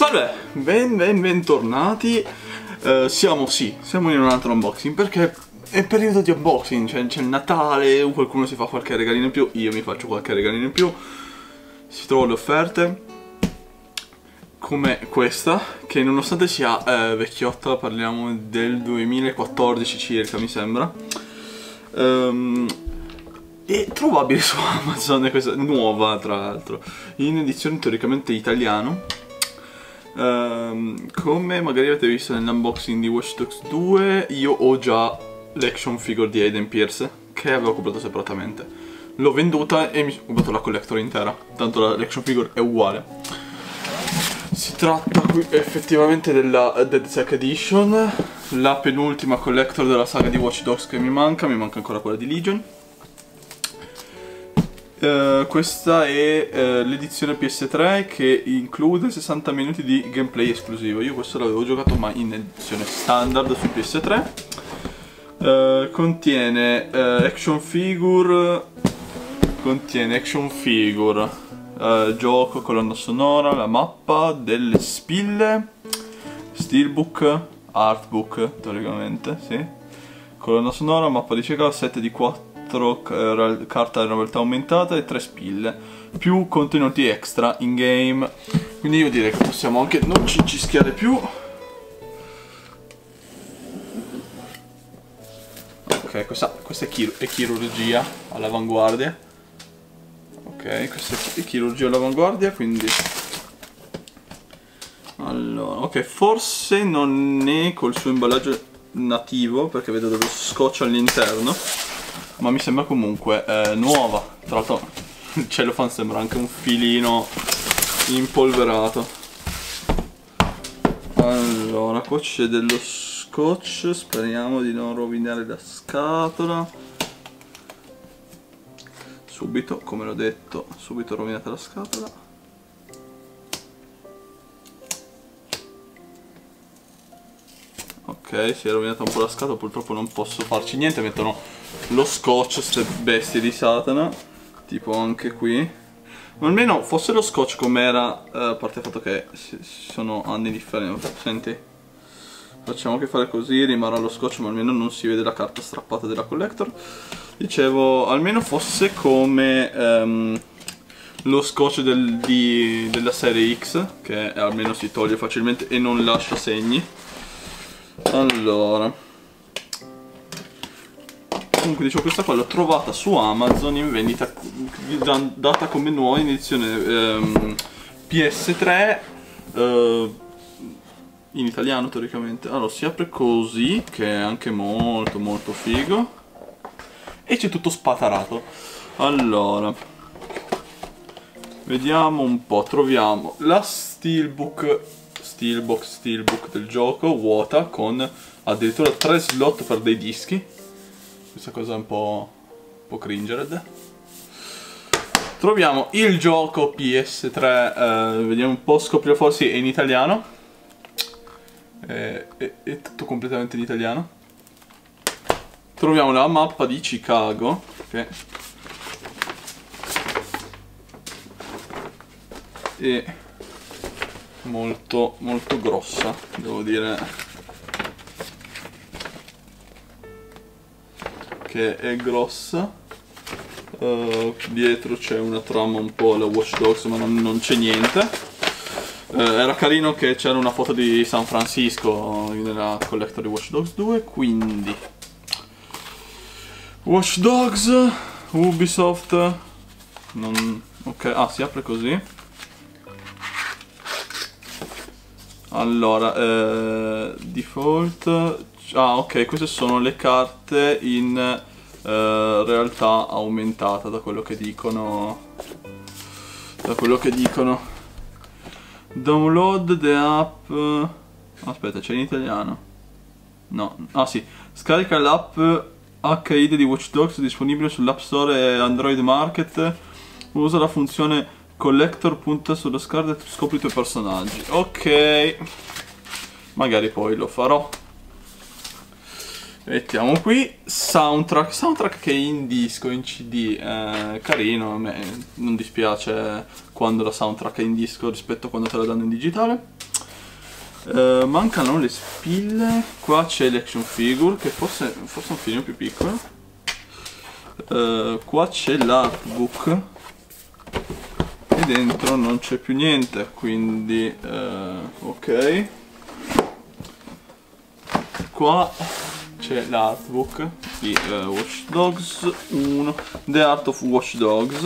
Salve, bentornati. Siamo in un altro unboxing perché è periodo di unboxing, cioè c'è il Natale, qualcuno si fa qualche regalino in più, io mi faccio qualche regalino in più, si trovano le offerte come questa che nonostante sia vecchiotta, parliamo del 2014 circa mi sembra, è trovabile su Amazon, questa nuova tra l'altro, in edizione teoricamente italiano. Come magari avete visto nell'unboxing di Watch Dogs 2, io ho già l'action figure di Aiden Pierce che avevo comprato separatamente. L'ho venduta e mi sono comprato la collector intera, tanto l'action figure è uguale. Si tratta qui effettivamente della DeadSec Edition, la penultima collector della saga di Watch Dogs che mi manca ancora quella di Legion. Questa è l'edizione PS3 che include 60 minuti di gameplay esclusivo. Io questo l'avevo giocato ma in edizione standard su PS3. Contiene action figure, gioco, colonna sonora, la mappa, delle spille, steelbook, artbook teoricamente, sì. Colonna sonora, mappa di cieca, set di 4 carta di realtà aumentata e 3 spille più contenuti extra in game, quindi io direi che possiamo anche non cincischiare più. Ok, questa è chirurgia all'avanguardia. Ok, questa è chirurgia all'avanguardia, quindi allora, ok, forse non è col suo imballaggio nativo perché vedo dello scotch all'interno, ma mi sembra comunque nuova. Tra l'altro il cellophane sembra anche un filino impolverato. Allora, qua c'è dello scotch, speriamo di non rovinare la scatola. Subito, come l'ho detto, subito rovinata la scatola. Ok, si è rovinata un po' la scatola, purtroppo non posso farci niente, mettono lo scotch, queste bestie di Satana, tipo anche qui. Ma almeno fosse lo scotch com'era, a parte il fatto che sono anni differenti. Senti, facciamo che fare così, rimarrà lo scotch ma almeno non si vede la carta strappata della collector. Dicevo, almeno fosse come lo scotch della serie X, che almeno si toglie facilmente e non lascia segni. Allora, comunque dicevo, questa qua l'ho trovata su Amazon in vendita, data come nuova in edizione PS3 in italiano teoricamente. Allora, si apre così, che è anche molto molto figo, e c'è tutto spatarato. Allora, vediamo un po', troviamo la steelbook del gioco, vuota, con addirittura 3 slot per dei dischi. Questa cosa è un po' cringered. Troviamo il gioco PS3, vediamo un po', scoprire forse è in italiano. È tutto completamente in italiano. Troviamo la mappa di Chicago, che è molto molto grossa, devo dire che è grossa. Dietro c'è una trama un po' alla Watch Dogs, ma non c'è niente. Era carino che c'era una foto di San Francisco nella collector di Watch Dogs 2, quindi Watch Dogs, Ubisoft, ok, si apre così. Allora, default, ok, queste sono le carte in realtà aumentata, da quello che dicono. Download the app. Aspetta, c'è in italiano? No, sì, scarica l'app HID di Watch Dogs disponibile sull'App Store e Android Market. Usa la funzione collector, punta sullo schermo e scopri i tuoi personaggi. Ok, magari poi lo farò. Mettiamo qui soundtrack che è in disco, in CD, carino. A me non dispiace quando la soundtrack è in disco rispetto a quando te la danno in digitale. Mancano le spille. Qua c'è l'action figure, che forse è un filino più piccolo. Qua c'è l'artbook e dentro non c'è più niente, quindi ok. Qua c'è l'artbook di Watch Dogs 1, The Art of Watch Dogs.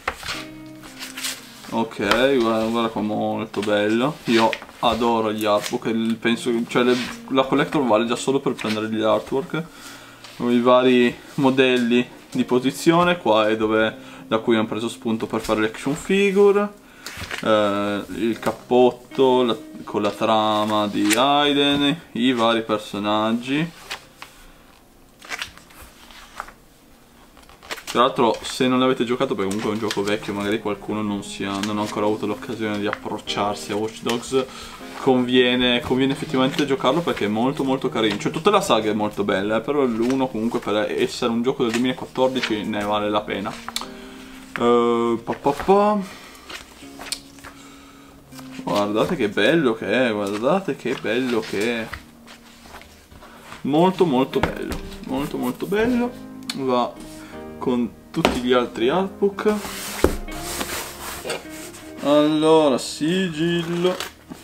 Ok, guarda qua, molto bello. Io adoro gli artbook, penso, cioè la collector vale già solo per prendere gli artwork. I vari modelli di posizione, qua è da cui hanno preso spunto per fare l'action figure. Il cappotto con la trama di Aiden, i vari personaggi. Tra l'altro, se non l'avete giocato, perché comunque è un gioco vecchio, magari qualcuno non ha ancora avuto l'occasione di approcciarsi a Watch Dogs, conviene effettivamente giocarlo perché è molto molto carino. Cioè tutta la saga è molto bella, però l'1 comunque per essere un gioco del 2014 ne vale la pena. Guardate che bello che è, guardate che bello che è. Molto molto bello, molto molto bello. Va con tutti gli altri artbook. Allora, sigillo.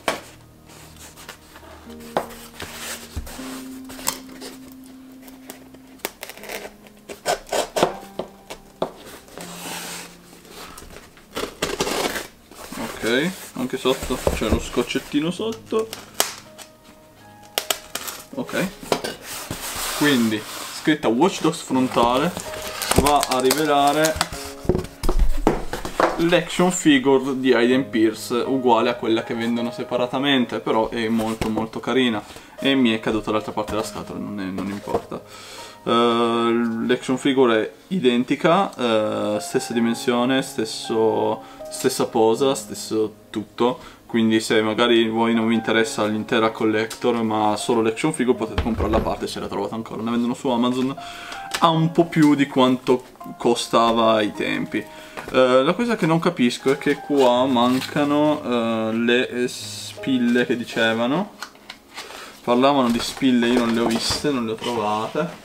Ok, anche sotto c'è lo scotchettino sotto. Ok, quindi scritta Watch Dogs frontale va a rivelare l'action figure di Aiden Pierce, uguale a quella che vendono separatamente, però è molto molto carina e mi è caduta dall'altra parte della scatola, non importa. L'action figure è identica, stessa dimensione, stessa posa, stesso tutto, quindi se magari voi non vi interessa l'intera collector ma solo l'action figure, potete comprarla a parte se la trovate ancora. La vendono su Amazon a un po' più di quanto costava ai tempi. La cosa che non capisco è che qua mancano le spille che dicevano. Parlavano di spille, io non le ho viste, non le ho trovate.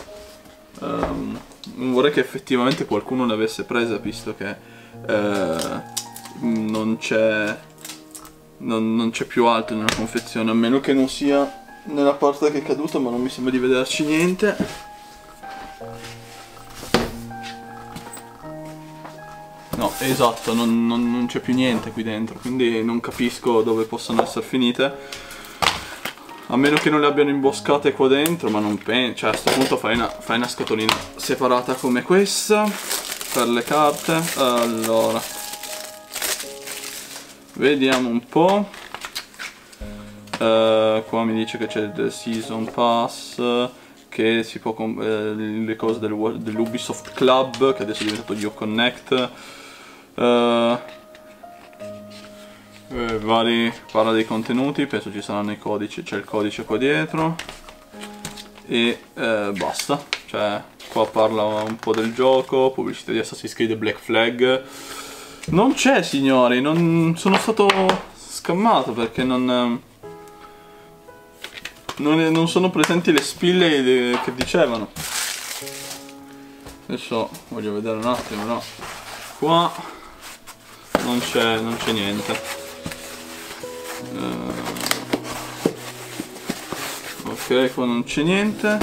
Vorrei che effettivamente qualcuno le avesse prese, visto che non c'è più altro nella confezione, a meno che non sia nella parte che è caduta, ma non mi sembra di vederci niente. No, esatto, non c'è più niente qui dentro, quindi non capisco dove possano essere finite. A meno che non le abbiano imboscate qua dentro, ma non penso. Cioè a questo punto fai una scatolina separata come questa per le carte. Allora, vediamo un po'. Qua mi dice che c'è il Season Pass, che si può le cose dell'Ubisoft Club, che adesso è diventato Uconnect. Parla dei contenuti, penso ci saranno i codici, c'è il codice qua dietro e basta. Cioè qua parla un po' del gioco, pubblicità di Assassin's Creed Black Flag. Non c'è, signori, non sono stato scammato perché non sono presenti le spille che dicevano. Adesso voglio vedere un attimo, no? Qua non c'è niente. Ok, qua non c'è niente.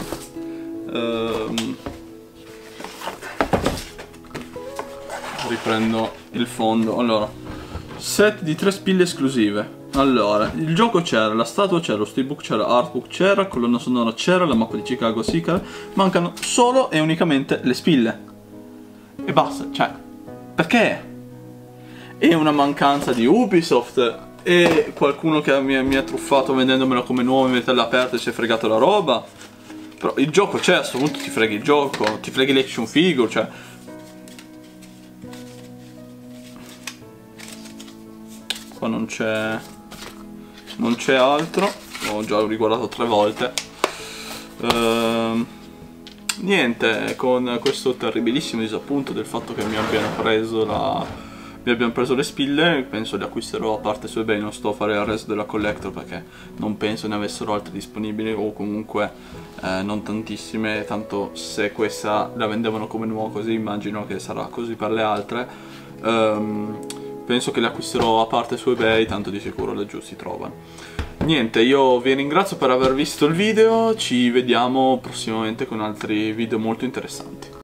Riprendo il fondo. Allora, set di 3 spille esclusive. Allora, il gioco c'era, la statua c'era, lo steelbook c'era, artbook c'era, colonna sonora c'era, la mappa di Chicago sì c'era. Mancano solo e unicamente le spille. E basta, cioè, perché? È una mancanza di Ubisoft? E qualcuno che mi ha truffato vendendomela come nuova, in verità l'ha aperta e si è fregato la roba? Però il gioco c'è, a questo punto ti freghi il gioco, ti freghi l'action figure, cioè. Qua non c'è altro, ho già riguardato 3 volte. Niente, con questo terribilissimo disappunto del fatto che mi abbiano preso vi abbiamo preso le spille, penso le acquisterò a parte su eBay, non sto a fare il resto della collector perché non penso ne avessero altre disponibili, o comunque non tantissime, tanto se questa la vendevano come nuova così immagino che sarà così per le altre. Penso che le acquisterò a parte su eBay, tanto di sicuro laggiù si trovano. Niente, io vi ringrazio per aver visto il video, ci vediamo prossimamente con altri video molto interessanti.